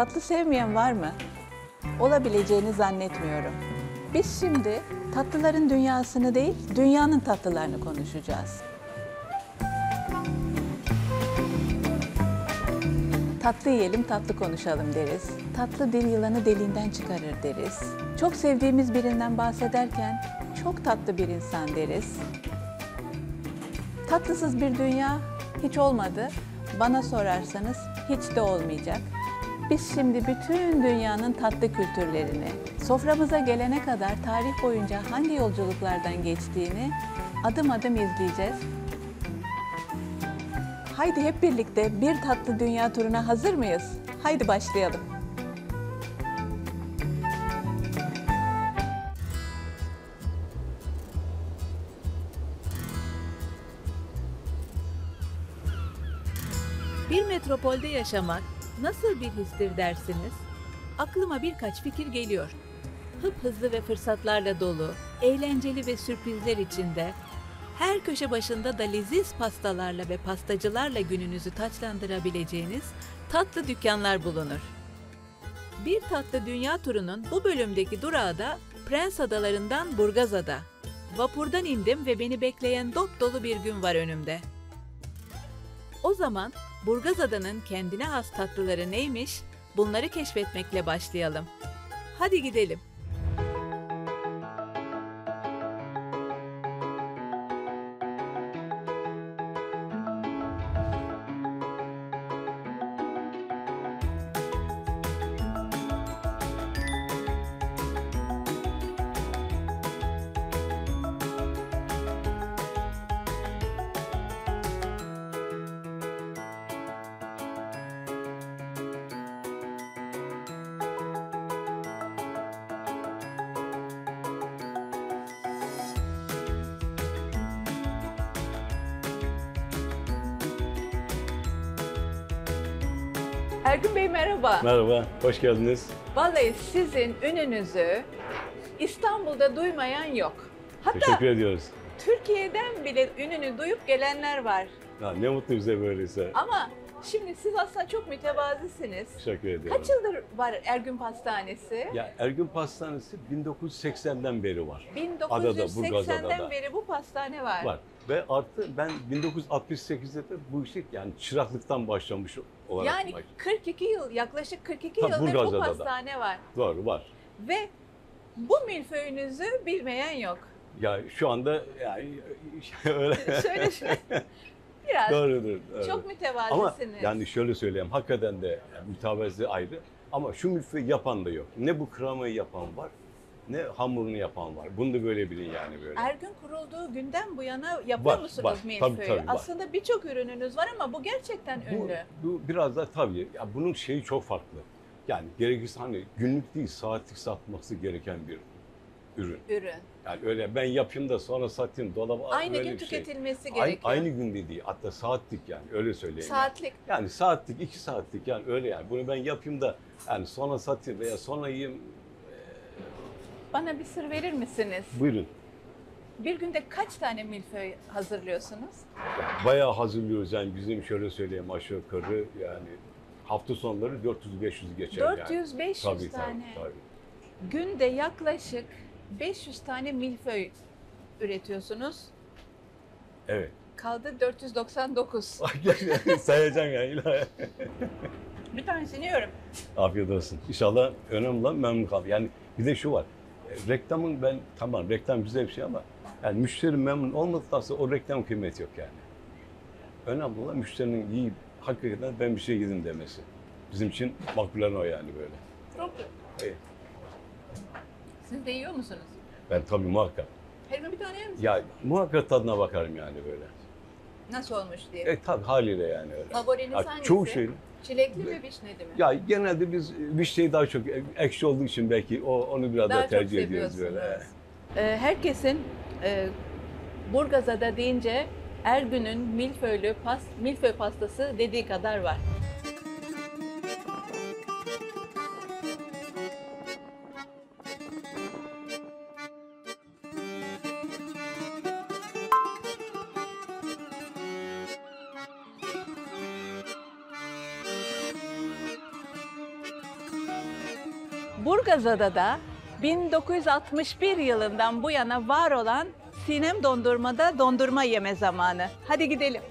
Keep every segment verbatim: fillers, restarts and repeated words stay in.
Tatlı sevmeyen var mı? Olabileceğini zannetmiyorum. Biz şimdi tatlıların dünyasını değil, dünyanın tatlılarını konuşacağız. Tatlı yiyelim, tatlı konuşalım deriz. Tatlı dil yılanı deliğinden çıkarır deriz. Çok sevdiğimiz birinden bahsederken çok tatlı bir insan deriz. Tatlısız bir dünya hiç olmadı. Bana sorarsanız hiç de olmayacak. Biz şimdi bütün dünyanın tatlı kültürlerini, soframıza gelene kadar tarih boyunca hangi yolculuklardan geçtiğini adım adım izleyeceğiz. Haydi hep birlikte bir tatlı dünya turuna hazır mıyız? Haydi başlayalım. Bir metropolde yaşamak nasıl bir histir dersiniz? Aklıma birkaç fikir geliyor. Hıp hızlı ve fırsatlarla dolu, eğlenceli ve sürprizler içinde, her köşe başında da leziz pastalarla ve pastacılarla gününüzü taçlandırabileceğiniz tatlı dükkanlar bulunur. Bir tatlı dünya turunun bu bölümdeki durağı da Prens Adalarından Burgazada. Vapurdan indim ve beni bekleyen dop dolu bir gün var önümde. O zaman Burgazada'nın kendine has tatlıları neymiş? Bunları keşfetmekle başlayalım. Hadi gidelim. Ergün Bey merhaba. Merhaba, hoş geldiniz. Vallahi sizin ününüzü İstanbul'da duymayan yok. Hatta Teşekkür ediyoruz. Türkiye'den bile ününü duyup gelenler var. Ya, ne mutlu bize böyleyse. Ama şimdi siz aslında çok mütevazısınız. Teşekkür ediyorum. Kaç yıldır var Ergün Pastanesi? Ya Ergün Pastanesi bin dokuz yüz seksenden beri var. bin dokuz yüz seksenden Adada. beri bu pastane var. Var. Ve artı ben bin dokuz yüz altmış sekizde de bu işi yani çıraklıktan başlamış olarak. Yani baş... kırk iki yıl, yaklaşık kırk iki Tabii, yıldır bu Burgazada'da. pastane var. Doğru, var. Ve bu milföyünüzü bilmeyen yok. Ya şu anda yani öyle. Şöyle şöyle. Biraz. Doğrudur. doğru. Çok mütevazısınız. Ama yani şöyle söyleyeyim, hakikaten de yani mütevazi ayrı. Ama şu milföyü yapan da yok. Ne bu kremayı yapan var, ne hamurunu yapan var. Bunu da böyle bilin yani böyle. Ergün kurulduğu günden bu yana yapıyor Var, musunuz var. milföyü? Tabii, tabii, var. Aslında birçok ürününüz var ama bu gerçekten Bu, ünlü. bu biraz da tabii, ya bunun şeyi çok farklı. Yani gerekirse hani günlük değil, saatlik satması gereken bir ürün. Ürün. Yani öyle ben yapayım da sonra satayım, dolaba Aynı öyle gün bir şey. tüketilmesi Aynı, gerekiyor. aynı gün değil, hatta saatlik yani öyle söyleyeyim. Saatlik. Yani. yani saatlik, iki saatlik yani öyle yani. Bunu ben yapayım da yani sonra satayım veya sonra yiyeyim. Bana bir sır verir misiniz? Buyurun. Bir günde kaç tane milföy hazırlıyorsunuz? Yani bayağı hazırlıyoruz yani bizim şöyle söyleyeyim aşağı yukarı yani hafta sonları dört yüz beş yüz geçer yani. dört yüz beş yüz Tabii, tane. Tabii, tabii. Günde yaklaşık beş yüz tane milföy üretiyorsunuz. Evet. Kaldı dört yüz doksan dokuz. Sayacağım yani ilahi. Bir tanesini yiyorum. Afiyet olsun. İnşallah önemli olan memnun kal. Yani bir de şu var. Reklamın ben tamam reklam güzel bir şey ama yani müşteri memnun olmadıktan sonra o reklam kıymeti yok yani. Önemli olan müşterinin iyi hakikaten ben bir şey yedim demesi. Bizim için makbulen o yani böyle. Çok güzel. Evet. Siz de yiyor musunuz? Ben tabii muhakkak. Her gün bir tane yer misiniz? Ya muhakkak tadına bakarım yani böyle. Nasıl olmuş diye. E tabii haliyle yani öyle. Favoriniz Ya, hangisi? çoğu şey. Çilekli mi, vişneli mi? Ya genelde biz vişneyi daha çok ekşi olduğu için belki o onu biraz daha, Daha çok tercih ediyoruz seviyorsunuz. böyle. Ee, herkesin e, Burgazada deyince Ergün'ün milföylü pas, milföy pastası dediği kadar var. Burgazada'da da bin dokuz yüz altmış bir yılından bu yana var olan Sinem Dondurma'da dondurma yeme zamanı. Hadi gidelim.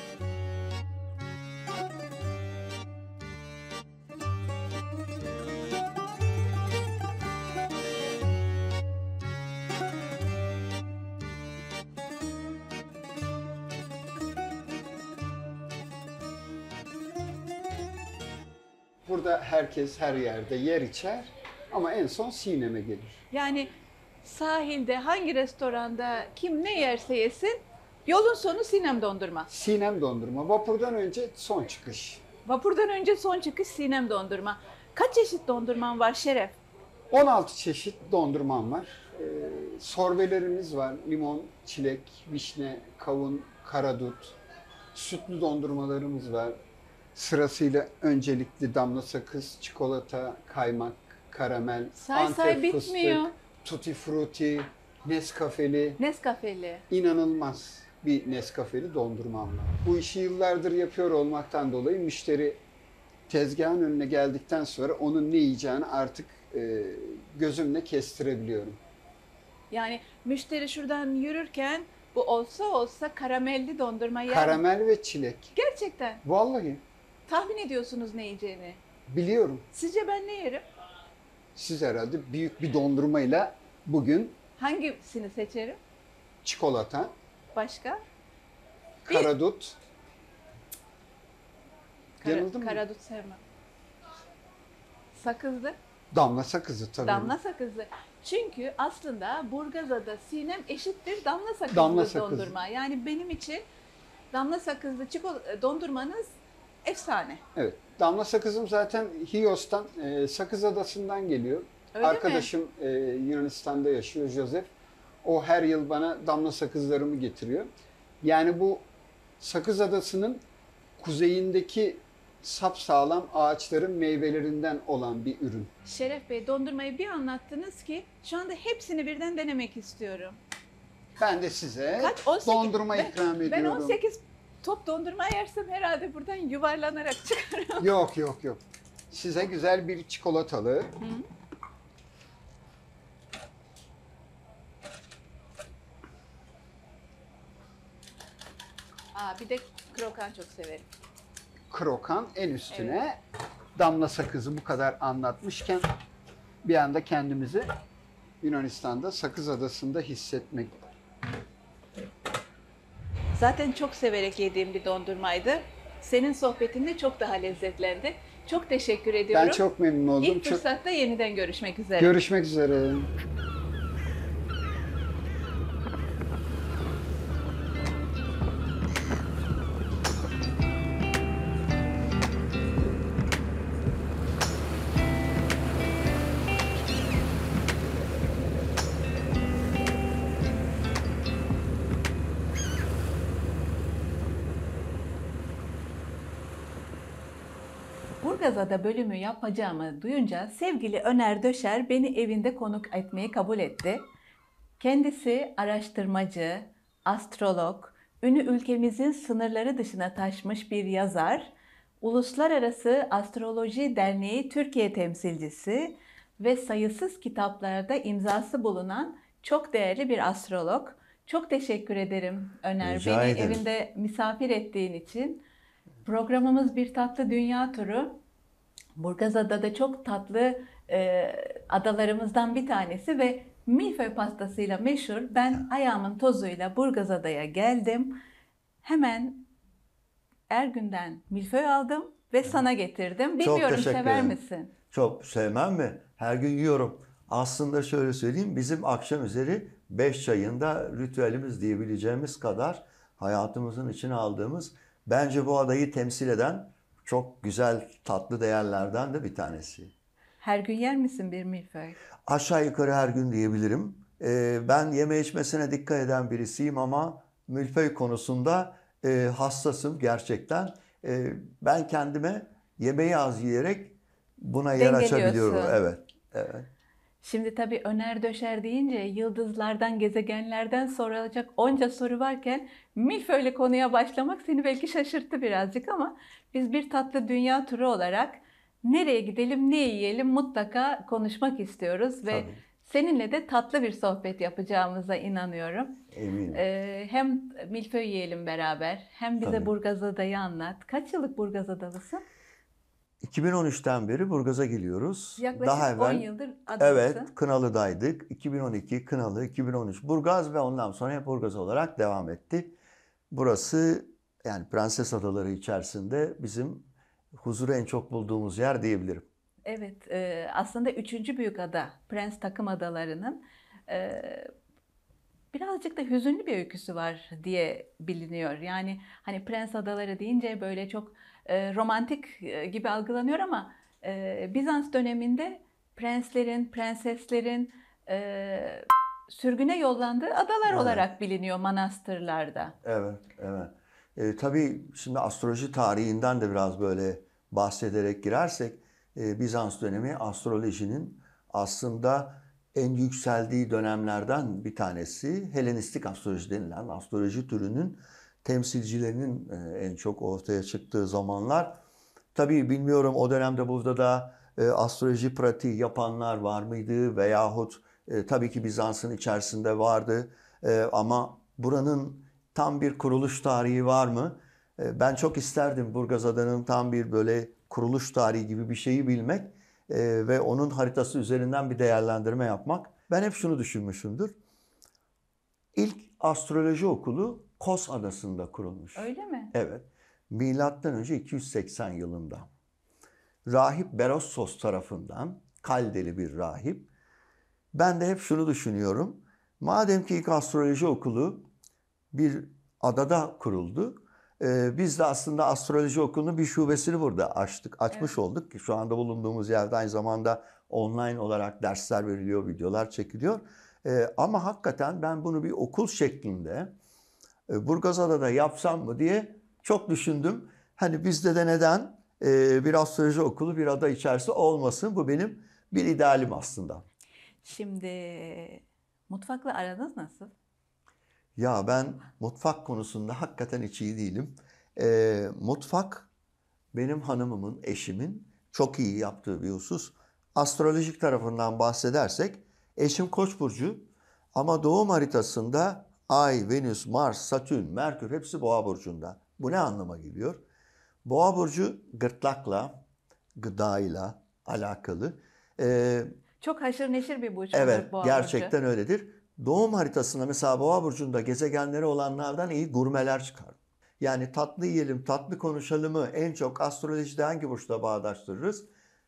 Burada herkes her yerde yer içer ama en son Sinem'e gelir. Yani sahilde hangi restoranda kim ne yerse yesin yolun sonu Sinem Dondurma. Sinem dondurma. Vapurdan önce son çıkış. Vapurdan önce son çıkış Sinem Dondurma. Kaç çeşit dondurman var Şeref? on altı çeşit dondurmam var. Ee, sorbelerimiz var. Limon, çilek, vişne, kavun, karadut. Sütlü dondurmalarımız var. Sırasıyla öncelikli damla sakız, çikolata, kaymak, karamel, Say say Antep bitmiyor. fıstık, tutti frutti, Nescafeli. Nescafeli. İnanılmaz bir Nescafeli dondurmam var. Bu işi yıllardır yapıyor olmaktan dolayı müşteri tezgahın önüne geldikten sonra onun ne yiyeceğini artık e, gözümle kestirebiliyorum. Yani müşteri şuradan yürürken bu olsa olsa karamelli dondurma yer. Karamel ve çilek. Gerçekten. Vallahi Tahmin ediyorsunuz ne yiyeceğini. biliyorum. Sizce ben ne yerim? Siz herhalde büyük bir dondurmayla bugün Hangisini seçerim? çikolata, Başka? Bir- karadut, Kara, yanıldım mı? karadut sevmem. Sakızlı. Damla sakızı tabii. Damla sakızlı. Çünkü aslında Burgazada Sinem eşittir damla sakızlı Damla sakızlı. dondurma. Yani benim için damla sakızlı çikolata dondurmanız efsane. Evet. Damla sakızım zaten Hios'tan, e, Sakız Adası'ndan geliyor. Öyle Arkadaşım e, Yunanistan'da yaşıyor, Joseph. O her yıl bana damla sakızlarımı getiriyor. Yani bu Sakız Adası'nın kuzeyindeki sapsağlam ağaçların meyvelerinden olan bir ürün. Şeref Bey, dondurmayı bir anlattınız ki şu anda hepsini birden denemek istiyorum. Ben de size Kaç? on sekiz dondurma ben, ikram ediyorum. Ben on sekiz top dondurma yersem herhalde buradan yuvarlanarak çıkarım. Yok yok yok. Size güzel bir çikolatalı. Hı. Aa, bir de krokan çok severim. Krokan en üstüne damla sakızı bu kadar anlatmışken bir anda kendimizi Yunanistan'da Sakız Adası'nda hissetmek. Zaten çok severek yediğim bir dondurmaydı. Senin sohbetinde çok daha lezzetlendi. Çok teşekkür ediyorum. Ben çok memnun oldum. İlk Çok... fırsatta yeniden görüşmek üzere. Görüşmek üzere. Burgazada bölümü yapacağımı duyunca sevgili Öner Döşer beni evinde konuk etmeyi kabul etti. Kendisi araştırmacı, astrolog, ünü ülkemizin sınırları dışına taşmış bir yazar, Uluslararası Astroloji Derneği Türkiye temsilcisi ve sayısız kitaplarda imzası bulunan çok değerli bir astrolog. Çok teşekkür ederim Öner, Rica beni ederim. evinde misafir ettiğin için. Programımız Bir Tatlı Dünya Turu. Burgazada da çok tatlı e, adalarımızdan bir tanesi ve milföy pastasıyla meşhur. Ben ayağımın tozuyla Burgazada'ya geldim. Hemen Ergün'den milföy aldım ve sana getirdim. Çok Bilmiyorum teşekkür sever ederim. misin? Çok sevmem mi? Her gün yiyorum. Aslında şöyle söyleyeyim, bizim akşam üzeri beş çayında ritüelimiz diyebileceğimiz kadar hayatımızın içine aldığımız, bence bu adayı temsil eden çok güzel tatlı değerlerden de bir tanesi. Her gün yer misin bir milföy? Aşağı yukarı her gün diyebilirim. Ee, ben yeme içmesine dikkat eden birisiyim ama milföy konusunda e, hassasım gerçekten. E, ben kendime yemeği az yiyerek buna yer açabiliyorum. Dengeliyorsun. Evet, evet. Şimdi tabii Öner Döşer deyince yıldızlardan, gezegenlerden sorulacak onca soru varken milföyle konuya başlamak seni belki şaşırttı birazcık ama biz Bir Tatlı Dünya Turu olarak nereye gidelim, ne yiyelim mutlaka konuşmak istiyoruz ve Tabii. seninle de tatlı bir sohbet yapacağımıza inanıyorum. Eminim. Ee, hem milföy yiyelim beraber, hem bize Tabii. Burgazada'yı anlat. Kaç yıllık Burgazadalısın? iki bin on üçten beri Burgaz'a geliyoruz. Yaklaşık Daha evvel, on yıldır adalısın. evet, Kınalı'daydık. iki bin on iki Kınalı, iki bin on üç Burgaz ve ondan sonra hep Burgaz olarak devam etti. Burası yani Prenses Adaları içerisinde bizim huzuru en çok bulduğumuz yer diyebilirim. Evet, e, aslında üçüncü büyük ada, Prens Takım Adaları'nın e, birazcık da hüzünlü bir öyküsü var diye biliniyor. Yani hani Prens Adaları deyince böyle çok e, romantik e, gibi algılanıyor ama e, Bizans döneminde prenslerin, prenseslerin e, sürgüne yollandığı adalar Evet. olarak biliniyor manastırlarda. Evet, evet. E, tabii şimdi astroloji tarihinden de biraz böyle bahsederek girersek, e, Bizans dönemi astrolojinin aslında en yükseldiği dönemlerden bir tanesi. Helenistik astroloji denilen astroloji türünün temsilcilerinin e, en çok ortaya çıktığı zamanlar. Tabii bilmiyorum o dönemde burada da e, astroloji pratiği yapanlar var mıydı veyahut e, tabii ki Bizans'ın içerisinde vardı e, ama buranın tam bir kuruluş tarihi var mı? E, ben çok isterdim Burgazada'nın tam bir böyle kuruluş tarihi gibi bir şeyi bilmek e, ve onun haritası üzerinden bir değerlendirme yapmak. Ben hep şunu düşünmüşümdür. İlk astroloji okulu Kos Adası'nda kurulmuş. Öyle mi? Evet. Milattan önce iki yüz seksen yılında. Rahip Berossos tarafından, Kaldeli bir rahip. Ben de hep şunu düşünüyorum. Madem ki ilk astroloji okulu bir adada kuruldu, e, biz de aslında astroloji okulunun bir şubesini burada açtık, açmış Evet. olduk ki şu anda bulunduğumuz yerde aynı zamanda online olarak dersler veriliyor, videolar çekiliyor. E, ama hakikaten ben bunu bir okul şeklinde e, Burgazada'da yapsam mı diye çok düşündüm. Hani bizde de neden e, bir astroloji okulu bir ada içerisinde olmasın? Bu benim bir idealim aslında. Şimdi mutfakla aranız nasıl? Ya ben mutfak konusunda hakikaten hiç iyi değilim. E, mutfak benim hanımımın, eşimin çok iyi yaptığı bir husus. Astrolojik tarafından bahsedersek eşim Koç burcu ama doğum haritasında Ay, Venüs, Mars, Satürn, Merkür hepsi Boğa burcunda. Bu ne anlama geliyor? Boğa burcu gırtlakla, gıdayla alakalı. Ee, Çok haşır neşir bir burç evet, olur Boğa gerçekten burcu. öyledir. Doğum haritasında mesela Boğa burcunda gezegenleri olanlardan iyi gurmeler çıkar. Yani tatlı yiyelim, tatlı konuşalımı en çok astrolojide hangi burçla bağdaştırırız?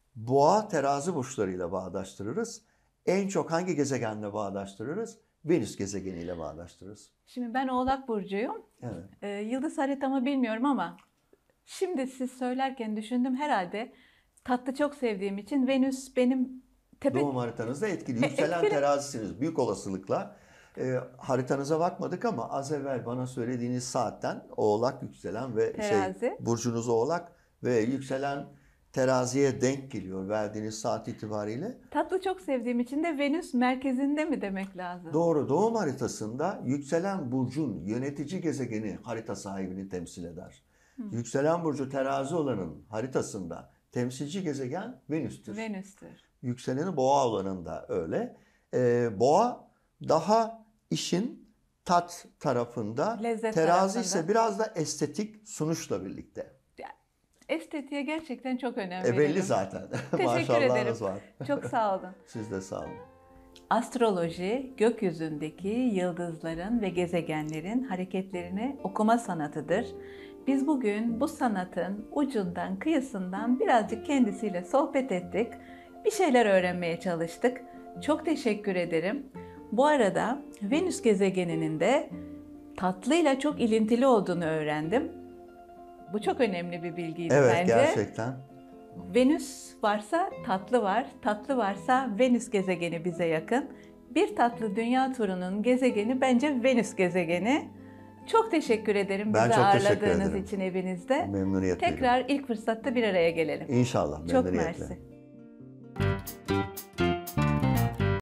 Boğa, terazi burçlarıyla bağdaştırırız. En çok hangi gezegenle bağdaştırırız? Venüs gezegeniyle bağdaştırırız. Şimdi ben Oğlak burcuyum. Evet. Ee, yıldız haritamı bilmiyorum ama şimdi siz söylerken düşündüm herhalde tatlı çok sevdiğim için Venüs benim tepe... Doğum haritanızda etkili. E, Yükselen etkili. terazisiniz büyük olasılıkla. E, haritanıza bakmadık ama az evvel bana söylediğiniz saatten Oğlak yükselen ve Terazi. şey burcunuz Oğlak ve yükselen teraziye denk geliyor verdiğiniz saat itibariyle. Tatlı çok sevdiğim için de Venüs merkezinde mi demek lazım? Doğru, doğum haritasında yükselen burcun yönetici gezegeni harita sahibini temsil eder. Hı. Yükselen burcu terazi olanın haritasında temsilci gezegen Venüs'tür. Venüs'tür. Yükseleni boğa olanında öyle. Ee, boğa daha işin tat tarafında, Lezzet terazi tarafında. ise biraz da estetik sunuşla birlikte. Estetiğe gerçekten çok önem E veriyorum. belli zaten. Teşekkür Maşallahınız ederim. var. Çok sağ olun. Siz de sağ olun. Astroloji, gökyüzündeki yıldızların ve gezegenlerin hareketlerini okuma sanatıdır. Biz bugün bu sanatın ucundan, kıyısından birazcık kendisiyle sohbet ettik. Bir şeyler öğrenmeye çalıştık. Çok teşekkür ederim. Bu arada Venüs gezegeninin de tatlıyla çok ilintili olduğunu öğrendim. Bu çok önemli bir bilgiydi Evet, bence. gerçekten. Venüs varsa tatlı var, tatlı varsa Venüs gezegeni bize yakın. Bir tatlı dünya turunun gezegeni bence Venüs gezegeni. Çok teşekkür ederim Ben bizi çok teşekkür ağırladığınız ederim. için evinizde. Memnuniyetle. Tekrar ilk fırsatta bir araya gelelim. İnşallah Çok memnuniyetle. mersi.